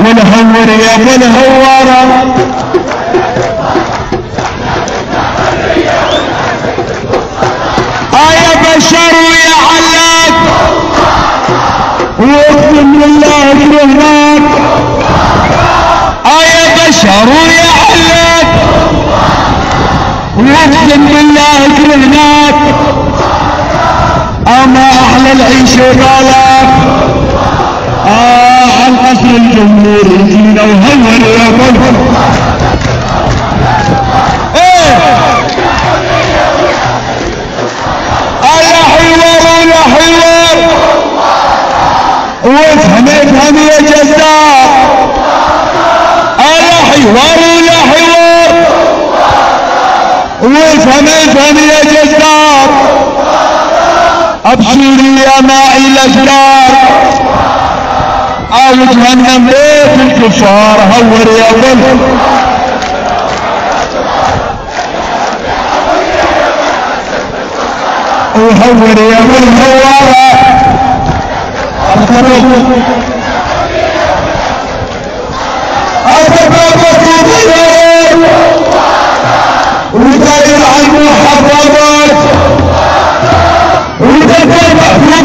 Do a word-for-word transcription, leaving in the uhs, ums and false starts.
والهور يا ابو الهوارة يا بشر ويا علات واقسم بالله كرهناك يا بشر ويا علات واقسم بالله كرهناك اما احلى العيش وقالك اه عن قصر الجمهور يجينا وهور يا بلد ايه يا حوار يا حوار وافهم افهم يا جزار يا حوار يا حوار وافهم افهم يا جزار ابشري يا ماعي الاشجار او جهنم بيت الكفار هور يا بل وهور يا بل هوارة أتبابك بغير وداير عن محرمات وتتبع